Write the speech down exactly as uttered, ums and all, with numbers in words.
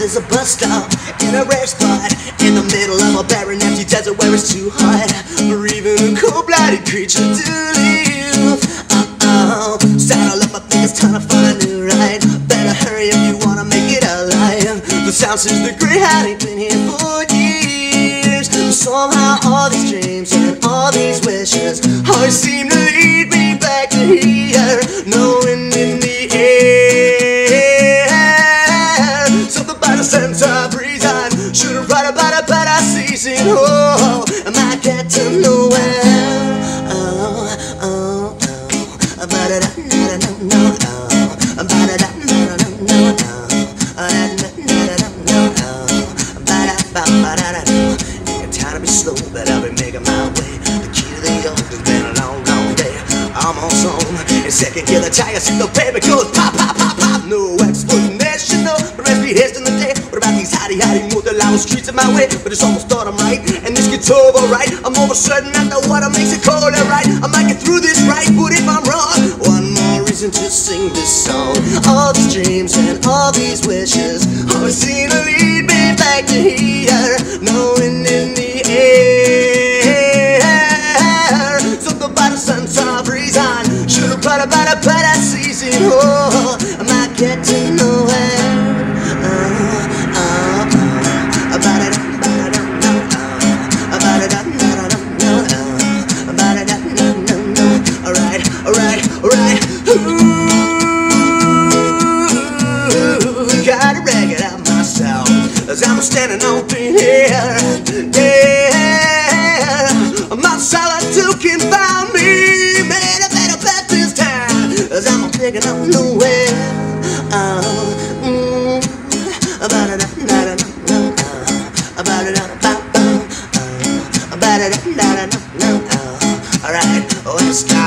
there's a bus stop in a rare spot in the middle of a barren empty desert where it's too hot for even a cold-blooded creature to live. Uh-oh, saddle up, I think it's time to find a new ride. Better hurry if you wanna make it alive. The sound says the Greyhound ain't been here for years. But somehow all these dreams and all these wishes always seem to lead me back to here. No wind in the air, something about a sense of reason. Should've write about a better season. Oh, I might get to nowhere. Oh, oh, oh, about it, no, no, no, oh, about it, no, no, no, no, oh, no, no, no, no, about it, about it, no. Ain't got time to be slow, but I'll be making my way. The key to the old has been a long, long day. I'm on zone, in second gear, the tire see the baby goes pop, pop, pop, pop. No explanation, no, but rest be his in the day. What about these hottie, hottie, move the loud streets of my way? But it's almost thought I'm right, and this gets over right. I'm over certain that the water makes it colder, right? I might get through this right, but if I'm wrong, one more reason to sing this song. All these dreams and all these wishes always seem to lead me back to here. No wind in the air, something about a sunset reason. Should've thought about a better season. Oh, I might get to nowhere. Uh, uh, uh, about it, about it, no, uh, about it, no, no, no, no, uh, about it, no, no, no. Alright, alright, alright. Ooh, gotta rag it out myself as I'm standing open here. Yeah, my solitude can find me. Made a better bet this time as I'm picking up nowhere. Oh, mm, about it, no, no, no, uh, about it, about, uh, about it, no, no, no, uh, alright, oh, it's time.